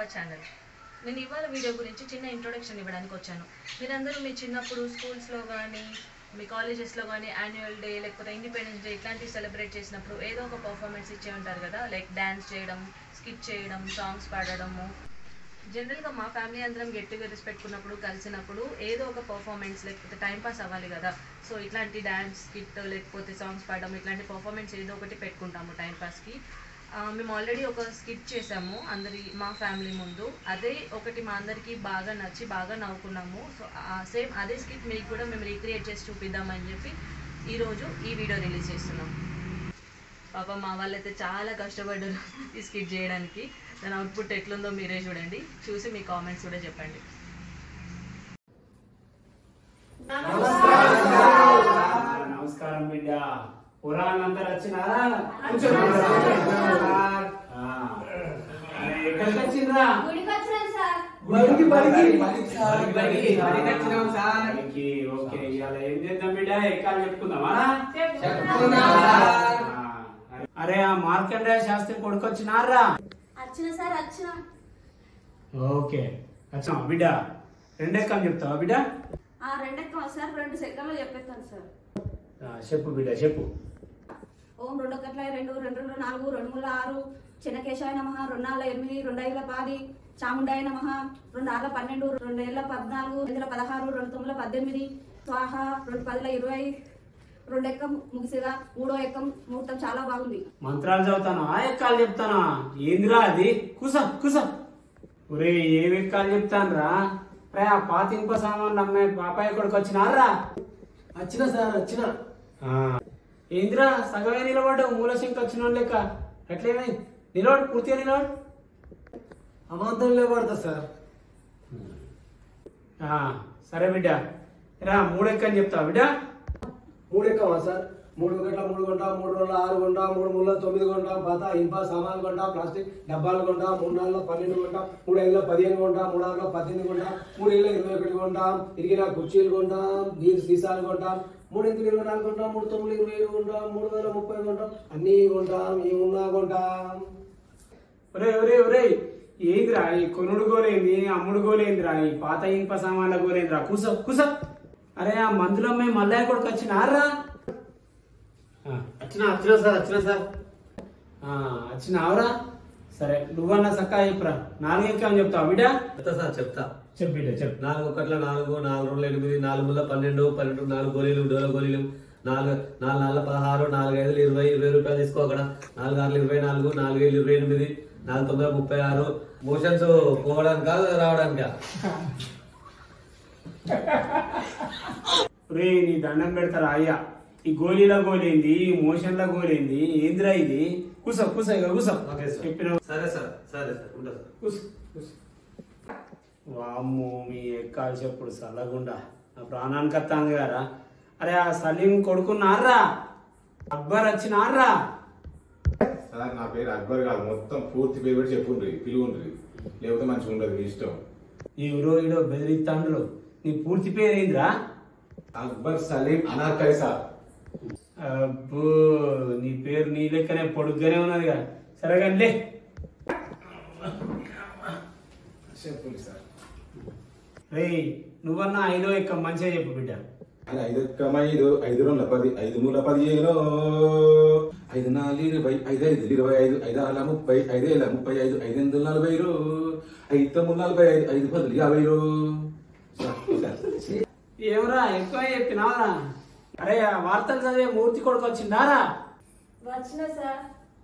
Our channel. నేను ఇవాళ video గురించి చిన్న ఇంట్రొడక్షన్ ఇవ్వడానికి వచ్చాను. మీరందరూ మీ చిన్నప్పుడు స్కూల్స్లో కానీ మీ కాలేజెస్లో కానీ యాన్యువల్ డే లేకపోతే ఇండిపెండెన్స్ డే ఇట్లాంటివి సెలబ్రేట్ చేసినప్పుడు ఏదో ఒక పర్ఫార్మెన్స్ ఇచ్చే ఉంటారు కదా. లైక్ డ్యాన్స్ చేయడం, స్కిట్ చేయడం, సాంగ్స్ పాడడము. జనరల్గా మా ఫ్యామిలీ అందరం గెట్ టుగెదర్స్ పెట్టుకున్నప్పుడు కలిసినప్పుడు ఏదో ఒక పర్ఫార్మెన్స్ లేకపోతే టైంపాస్ అవ్వాలి కదా. సో ఇట్లాంటి డ్యాన్స్ స్కిట్ లేకపోతే సాంగ్స్ పాడడం ఇట్లాంటి పర్ఫార్మెన్స్ ఏదో ఒకటి పెట్టుకుంటాము టైంపాస్కి. మేము ఆల్రెడీ ఒక స్కిట్ చేసాము మా ఫ్యామిలీ ముందు. అదే ఒకటి మా అందరికీ బాగా నచ్చి బాగా నవ్వుకున్నాము. సో సేమ్ అదే స్కిట్ మీకు కూడా మేము రీక్రియేట్ చేసి చూపిద్దామని చెప్పి ఈరోజు ఈ వీడియో రిలీజ్ చేస్తున్నాం. పాప మా వాళ్ళైతే చాలా కష్టపడ్డారు ఈ స్కిట్ చేయడానికి. దాని అవుట్పుట్ ఎట్లుందో మీరే చూడండి, చూసి మీ కామెంట్స్ కూడా చెప్పండి. నమస్కారం బిడ్డ. పురాణంతా వచ్చినారా? ఎక్కడికి వచ్చిండ్రా? ఓకే, ఇవాళ ఏం చేద్దాం బిడ్డ? ఎక్కాలు చెప్పుకుందామా? అరే ఆ మార్కండేయ శాస్త్రి కొడుకు వచ్చినారా? ఓకే వచ్చినా బిడ్డ. రెండెక్కలు చెప్తావా బిడ్డ? రెండెక్కం సార్, 2 సెకండ్లు చెప్పేస్తాను సార్. చెప్పు బిడ్డ చెప్పు. ఓం 2 ఒకట్ల 2 2 2 4 2 3 6 చిన్నకేశాయ నమః 2 4 8 2 5 10 చాముండాయ నమః 2 6 12 2 7 14 2 16 2 9 18 స్వాహ 2 10 20 2 ఎక్కం ముగిసిగా 3వ ఎక్కం ముహూర్తం చాలా బాగుంది. మంత్రాలు చదువుతాను, ఆ ఎక్కాలు చెప్తానా? ఏందిరా అది? కుసం కుసం. ఒరే ఏం ఎక్కాలు చెప్తాను రా? ఆ పాతింప సామాన్లు అమ్మాయి పాపాయి కొడుకు వచ్చినారా? వచ్చిన సార్ వచ్చిన. ఏందిరా సగమే నిలబడ్డావు? మూలశంక వచ్చిన లెక్క. ఎట్లేమై నిలబడు, పూర్తిగా నిలబడు. అమాంతం నిలబడతా సార్. సరే బిడ్డ రా, 3 ఎక్కని చెప్తావా బిడ్డ? 3 ఎక్కమా సార్? 3 ఒకట్ల 3 కొంటా, 3 2 6 కొంటా, 3 3 9 కొంటా, పాత ఇనుప సామాన్లు కొంటా, ప్లాస్టిక్ డబ్బాలు కొంటా, 3 4 12 కొంటా, 3 5 15 కొంటా, 3 6 18 కొంటా, 3 7 21 కొంటా, ఇరిగిన కుర్చీలు కొంటా, నీరు సీసాలు కొంటా, 3 8 24 కొంటా, 3 9 27 కొంటా, 3 30 కొంటా, అన్నీ కొంటా, ఏమున్నా కొంటా. ఒరే ఒరే ఒరే ఏందిరా ఈ కొనుడు గోలేంది, అమ్ముడు గోలేందిరా? ఈ పాత ఇనుప సామాన్ల గోలేందిరా? కుస కుస. అరే ఆ మందులమ్మాయి మల్లయ్య కొడుకు వచ్చినారా? వచ్చిన సార్ వచ్చినావురా? సరే నువ్వన్నా చక్కా చెప్పురా. 4 ఎక్కని చెప్తావా బిడ్డ? చెప్తా సార్ చెప్తా. చెప్పు బిడ్డ చెప్పు. 4 ఒకట్ల 4 4 2 8 4 3 12 12 4 గోళీలు డోల గోళీలు 4 4 16 4 5 20 20 రూపాయలు తీసుకో అక్కడ. 4 6 24 4 7 28 4 9 36. మోషన్స్ పోవడానికి కాదు రావడానికా? రే నీ దండం పెడతారా అయ్యా? ఈ గోళీల గోలేంది, ఈ మోషన్ల గోలేంది, ఏందిరా ఇది? కుస కుస ఇక కుస. చెప్పిన సరే సార్ సరే సార్ ఉంటా సార్. కుస కుస. వామ్మో మీ ఎక్కాలు చెప్పుడు చల్లగుండా నా ప్రాణానికి వస్తాను గారా. అరే ఆ సలీం కొడుకున్నారా? అక్బర్ వచ్చినారా? సార్ నా పేరు అక్బర్ కాదు, మొత్తం పూర్తి పేరు పెట్టి చెప్పుండ్రి, పిలువుండ్రి, లేకపోతే మంచిగా ఉండదు, మీ ఇష్టం. ఎవరో ఈడో బెదిరిస్తాండ్రు. నీ పూర్తి పేరు ఏందిరా? అక్బర్ సలీం అనార్కలి సార్. అబ్బో నీ పేరు నీ లెక్కనే పొడుగ్గానే ఉన్నదిగా. సరేగానిలే చెప్పుండ్రి సార్. రే నువ్వన్నా 5వ ఎక్క మంచిగా చెప్పు బిడ్డ. 5 5 5 2 10 5 3 15 5 4 20 5 5 25 5 6 30 5 7 35 5 8 40 5 9 45 5 10 50. ఏమరా ఎక్కువ చెప్పినావరా? అరే ఆ వార్తలు చదివే మూర్తి కొడుకు వచ్చిందారా? వచ్చిన సార్.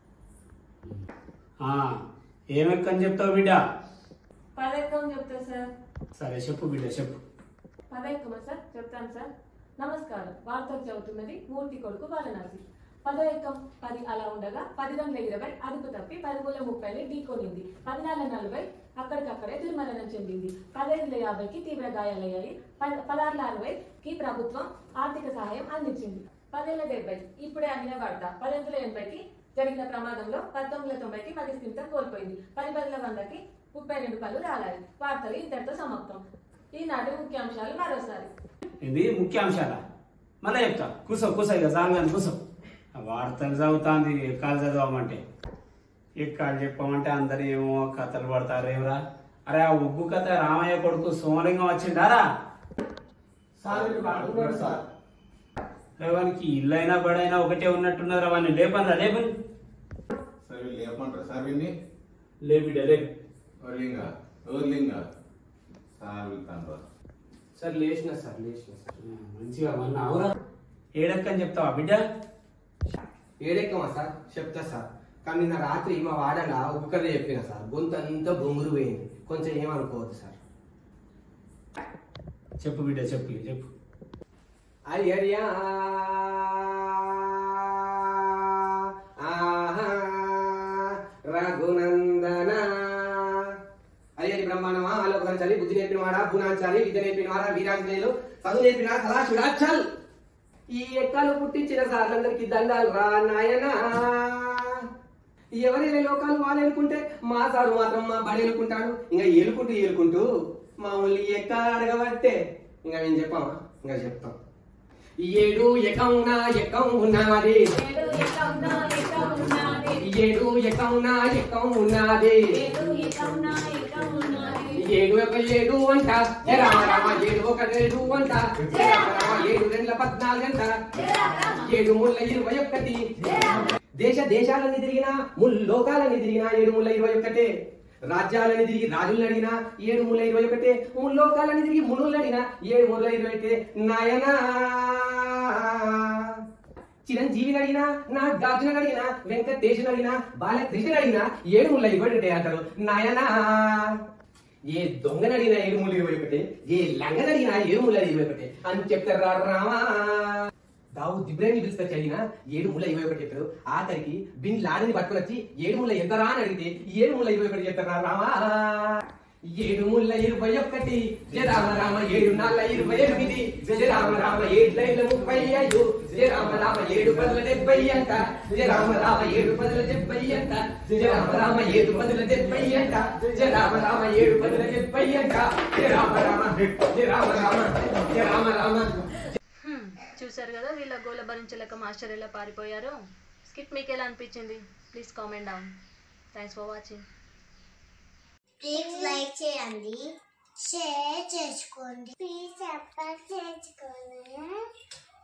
ఏమెక్కని చెప్తావు బిడ్డ? 10 ఎక్కం చెప్తా సార్. సరే చెప్పు బిడ్డ చెప్పు. 10 ఎక్కమా సార్? చెప్తాను సార్. నమస్కారం. వార్తలు చదువుతున్నది మూర్తి కొడుకు వారణాసి. 10వ ఎక్కం 10 అలా ఉండగా 10 గంటల 20 అదుపు తప్పి 10 30 ఢీకొనింది. 14 40 అక్కడికక్కడే దుర్మరణం చెందింది. 15 50కి తీవ్ర గాయాలయ్యాయి. 16 60కి ప్రభుత్వం ఆర్థిక సహాయం అందించింది. 10 70 ఇప్పుడే అందిన వార్త. 10 80కి జరిగిన ప్రమాదంలో 19 90కి మతి స్థిమితం కోల్పోయింది. 10 100కి 32 పళ్ళు రాలాయి. వార్తలు ఇంతటితో సమాప్తం. ఈనాటి ముఖ్యాంశాలు మరోసారి. ఇది ముఖ్యాంశాలా? మళ్ళీ చెప్తా. కూసో కూసో ఇక సాంగ్ కూసో. వార్తలు చదువుతాంది, ఎక్కాలు చదవమంటే ఇక్కడ చెప్పమంటే అందరు ఏమో కథలు పడతారు ఏమరా. అరే ఆ ఉగ్గు కథ రామయ్య కొడుకు సోమలింగం వచ్చిండారా? సార్ వానికి ఇల్లైనా బడైనా ఒకటే ఉన్నట్టున్నారా? వాడిని లేపనరా లేపని సార్ వీళ్ళు లేపమంటారా సార్ వీడిని? లేపిడ లేపి ఓర్లింగా సార్ వెళ్తాను సార్ లేచిన సార్ మంచిగా మన అవురా ఏడక్కని చెప్తావా బిడ్డ? ఏడెక్కమా సార్ చెప్తా సార్. కానీ నిన్న రాత్రి మా వాడలా ఉప్పు కర్రీ చెప్పిన సార్, గొంతు అంతా బొంగురు పోయింది, కొంచెం ఏమనుకోవద్దు సార్. చెప్పు బిడ్డ చెప్పు చెప్పు. అయ్యర్యా రఘునందన అయ్యరి బ్రహ్మాండమా ఆలోకంచాలి, బుద్ధి నేర్పినవాడా భూనాంచాలి, విద్య నేర్పినవాడా వీరాంజనేయులు, చదువు నేర్పిన సదాశివుడాచల్. ఈ ఎక్కలు పుట్టించిన సార్లందరికీ దండాలు రా నాయనా. ఎవరైనా లోకాలు వాళ్ళు ఎలుకుంటే మా సారు మాత్రం మా బడి ఎలుకుంటాడు. ఇంకా ఏలుకుంటూ మా ఊళ్ళి ఎక్క అడగబట్టే ఇంకా మేము చెప్పామా? ఇంకా చెప్తాం. 7 ఎకౌనా ఎకం ఉన్నది, 7 ఎకౌనా ఎకం ఉన్నది, 7 ఒక 7 అంట రామ రామ, 7 ఒక 7 అంట రామ, 7 2 14 అంట, 7 ముళ్ళ 21. దేశాలని తిరిగినా ముల్లోకాలని తిరిగినా 7 ముళ్ళ 21. రాజ్యాలని తిరిగి రాజులను అడిగినా 7 ముళ్ళ 21. ముల్లోకాలని తిరిగి మునులను అడిగినా 7 ముళ్ళ 21. నాయనా చిరంజీవిని అడిగినా, నా గాజుని అడిగినా, వెంకటేశ్వరుని అడిగినా, బాలకృష్ణుని అడిగినా 7 ముళ్ళ 21 అంటారు నాయనా. ఏ దొంగని అడిగినా 7 ముళ్ళ 21, ఏ లంగని అడిగినా 7 ముళ్ళ 21 అని చెప్తారు రామా. దావుద్ ఇబ్రాహిం పిలుచుకొచ్చి అడిగినా 7 ముళ్ళ 21 చెప్పారు. ఆఖరికి బిన్ లాడని పట్టుకుని వచ్చి 7 ముళ్ళ ఎంతరా అని అడిగితే 7 ముళ్ళ 21 చెప్తారు రామా. 7 ముళ్ళ 21 జయ రామ రామ, 7 నాళ్ళ 28 జయ రామ రామ, 7 లైన్ల 35 జయ రామ రామ, 7 పదుల 70 అంట జయ రామ రామ, 7 పదుల 70 అంట జయ రామ రామ, 7 పదుల 70 అంట జయ రామ రామ, 7 పదుల 70 అంట జయ రామ రామ, జయ రామ రామ, జయ రామ రామ. చూసారు కదా వీళ్ళ గోల భరించలేక మాస్టర్ ఎలా పారిపోయారు. స్కిట్ మీకు ఎలా అనిపించింది? Please comment down. Thanks for watching. Please like చేయండి, షేర్ చేసుకోండి, ప్లీజ్ సబ్స్క్రైబ్ చేసుకోండి.